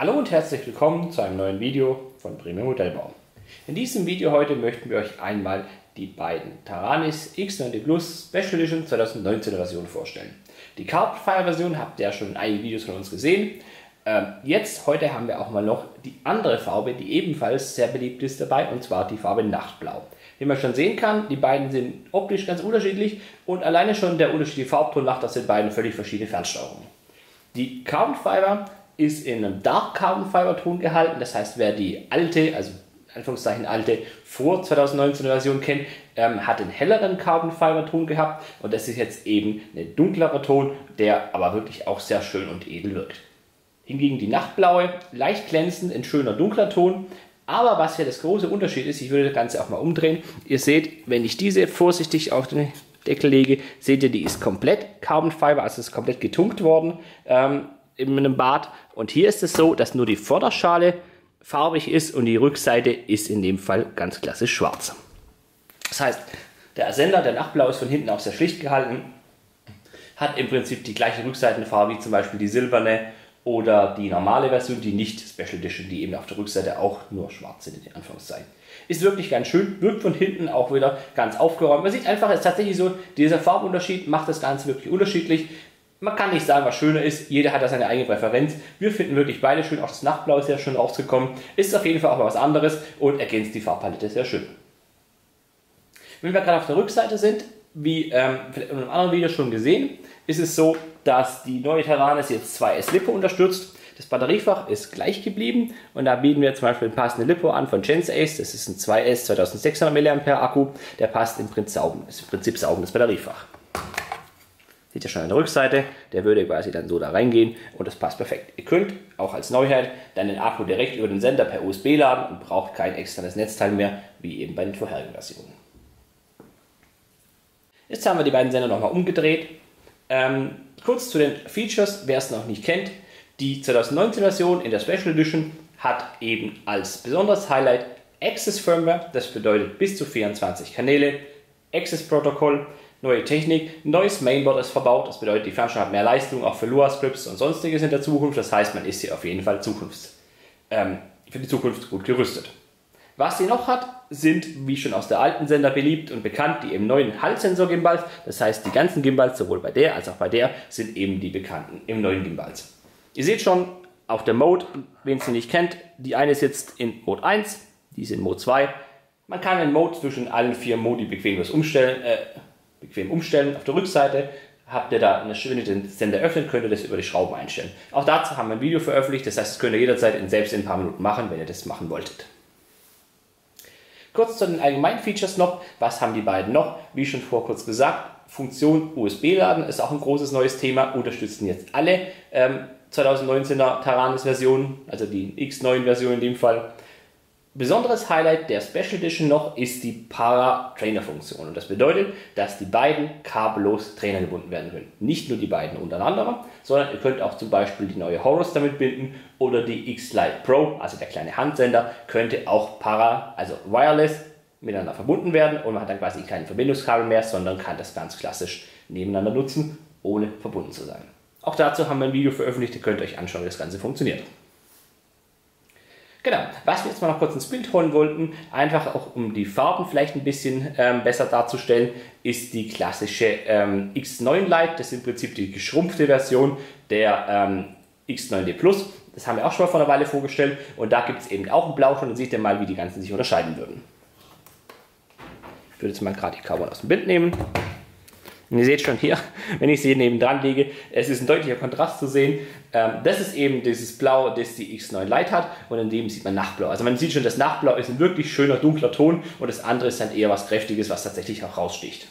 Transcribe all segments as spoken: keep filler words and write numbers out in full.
Hallo und herzlich willkommen zu einem neuen Video von Premium Modellbau. In diesem Video heute möchten wir euch einmal die beiden Taranis X neunzig Plus Special Edition zwanzig neunzehn Version vorstellen. Die Carbon Fiber Version habt ihr ja schon in einigen Videos von uns gesehen. Ähm, jetzt, heute haben wir auch mal noch die andere Farbe, die ebenfalls sehr beliebt ist dabei, und zwar die Farbe Nachtblau. Wie man schon sehen kann, die beiden sind optisch ganz unterschiedlich und alleine schon der unterschiedliche Farbton macht aus den beiden völlig verschiedene Fernsteuerungen. Die Carbon Fiber ist in einem Dark Carbon Fiber Ton gehalten, das heißt, wer die alte, also in Anführungszeichen alte vor zwanzig neunzehn Version kennt, ähm, hat einen helleren Carbon Fiber Ton gehabt, und das ist jetzt eben ein dunklerer Ton, der aber wirklich auch sehr schön und edel wirkt. Hingegen die Nachtblaue, leicht glänzend, ein schöner dunkler Ton, aber was hier das große Unterschied ist, ich würde das Ganze auch mal umdrehen, ihr seht, wenn ich diese vorsichtig auf den Deckel lege, seht ihr, die ist komplett Carbon Fiber, also ist komplett getunkt worden, ähm, in einem Bad, und hier ist es so, dass nur die Vorderschale farbig ist und die Rückseite ist in dem Fall ganz klassisch schwarz. Das heißt, der Sender, der Nachtblau, ist von hinten auch sehr schlicht gehalten, hat im Prinzip die gleiche Rückseitenfarbe wie zum Beispiel die silberne oder die normale Version, die nicht Special Edition, die eben auf der Rückseite auch nur schwarz sind, in Anführungszeichen. Ist wirklich ganz schön, wirkt von hinten auch wieder ganz aufgeräumt. Man sieht einfach, es ist tatsächlich so, dieser Farbunterschied macht das Ganze wirklich unterschiedlich. Man kann nicht sagen, was schöner ist, jeder hat da seine eigene Präferenz. Wir finden wirklich beide schön, auch das Nachtblau ist sehr schön rausgekommen. Ist auf jeden Fall auch mal was anderes und ergänzt die Farbpalette sehr schön. Wenn wir gerade auf der Rückseite sind, wie ähm, in einem anderen Video schon gesehen, ist es so, dass die neue Taranis jetzt zwei S-Lipo unterstützt. Das Batteriefach ist gleich geblieben und da bieten wir zum Beispiel einen passenden Lipo an von Gensace. Das ist ein zwei S zweitausendsechshundert Milliampere Akku, der passt im Prinzip saugen, ist im Prinzip saugendes Batteriefach. Seht ihr schon an der Rückseite, der würde quasi dann so da reingehen und das passt perfekt. Ihr könnt auch als Neuheit dann den Akku direkt über den Sender per U S B laden und braucht kein externes Netzteil mehr, wie eben bei den vorherigen Versionen. Jetzt haben wir die beiden Sender nochmal umgedreht. Ähm, kurz zu den Features, wer es noch nicht kennt. Die zwanzig neunzehn Version in der Special Edition hat eben als besonderes Highlight Access Firmware, das bedeutet bis zu vierundzwanzig Kanäle, Access Protokoll, neue Technik, neues Mainboard ist verbaut, das bedeutet, die Fernsteuerung hat mehr Leistung, auch für Lua-Scripts und sonstiges in der Zukunft, das heißt, man ist hier auf jeden Fall Zukunfts, ähm, für die Zukunft gut gerüstet. Was sie noch hat, sind, wie schon aus der alten Sender beliebt und bekannt, die eben neuen Hall-Sensor-Gimbals, das heißt, die ganzen Gimbals, sowohl bei der als auch bei der, sind eben die bekannten im neuen Gimbals. Ihr seht schon, auf der Mode, wen sie nicht kennt, die eine sitzt in Mode eins, die ist in Mode zwei. Man kann den Mode zwischen allen vier Modi bequemlos umstellen, äh, bequem umstellen. Auf der Rückseite habt ihr da, wenn ihr den Sender öffnet, könnt ihr das über die Schrauben einstellen. Auch dazu haben wir ein Video veröffentlicht, das heißt, das könnt ihr jederzeit in, selbst in ein paar Minuten machen, wenn ihr das machen wolltet. Kurz zu den allgemeinen Features noch. Was haben die beiden noch? Wie schon vor kurz gesagt, Funktion U S B-Laden ist auch ein großes neues Thema, unterstützen jetzt alle ähm, zwanzig neunzehner Taranis Versionen, also die X neun Version in dem Fall. Besonderes Highlight der Special Edition noch ist die Para-Trainer-Funktion. Und das bedeutet, dass die beiden kabellos Trainer gebunden werden können. Nicht nur die beiden untereinander, sondern ihr könnt auch zum Beispiel die neue Horus damit binden oder die X-Lite Pro, also der kleine Handsender, könnte auch para, also wireless, miteinander verbunden werden und man hat dann quasi kein Verbindungskabel mehr, sondern kann das ganz klassisch nebeneinander nutzen, ohne verbunden zu sein. Auch dazu haben wir ein Video veröffentlicht, ihr könnt euch anschauen, wie das Ganze funktioniert. Genau, was wir jetzt mal noch kurz ins Bild holen wollten, einfach auch um die Farben vielleicht ein bisschen ähm, besser darzustellen, ist die klassische ähm, X neun Lite, das ist im Prinzip die geschrumpfte Version der ähm, X neun D Plus. Das haben wir auch schon mal vor einer Weile vorgestellt und da gibt es eben auch ein Blau schon, dann seht ihr mal, wie die ganzen sich unterscheiden würden. Ich würde jetzt mal gerade die Carbon aus dem Bild nehmen. Und ihr seht schon hier, wenn ich sie neben dran lege, es ist ein deutlicher Kontrast zu sehen. Das ist eben dieses Blau, das die X neun Lite hat und in dem sieht man Nachtblau. Also man sieht schon, das Nachtblau ist ein wirklich schöner dunkler Ton und das andere ist dann eher was Kräftiges, was tatsächlich auch raussticht.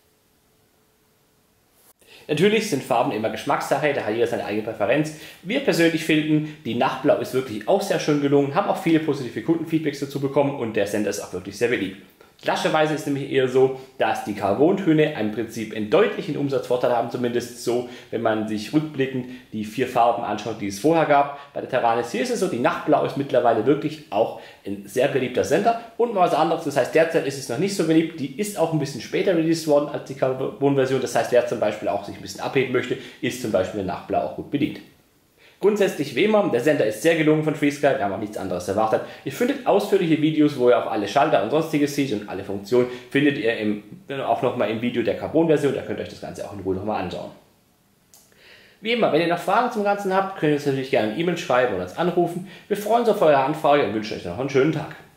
Natürlich sind Farben immer Geschmackssache, da hat jeder seine eigene Präferenz. Wir persönlich finden, die Nachtblau ist wirklich auch sehr schön gelungen, haben auch viele positive Kundenfeedbacks dazu bekommen und der Sender ist auch wirklich sehr beliebt. Klassischerweise ist es nämlich eher so, dass die Carbontöne im Prinzip einen deutlichen Umsatzvorteil haben, zumindest so, wenn man sich rückblickend die vier Farben anschaut, die es vorher gab. Bei der Taranis hier ist es so, die Nachtblau ist mittlerweile wirklich auch ein sehr beliebter Sender und mal was anderes, das heißt derzeit ist es noch nicht so beliebt, die ist auch ein bisschen später released worden als die Carbon-Version, das heißt wer zum Beispiel auch sich ein bisschen abheben möchte, ist zum Beispiel der Nachtblau auch gut bedient. Grundsätzlich wie immer, der Sender ist sehr gelungen von FreeSky, wir haben auch nichts anderes erwartet. Ihr findet ausführliche Videos, wo ihr auch alle Schalter und sonstiges seht und alle Funktionen findet ihr im, auch nochmal im Video der Carbon-Version, da könnt ihr euch das Ganze auch in Ruhe nochmal anschauen. Wie immer, wenn ihr noch Fragen zum Ganzen habt, könnt ihr uns natürlich gerne eine E-Mail schreiben oder uns anrufen. Wir freuen uns auf eure Anfrage und wünschen euch noch einen schönen Tag.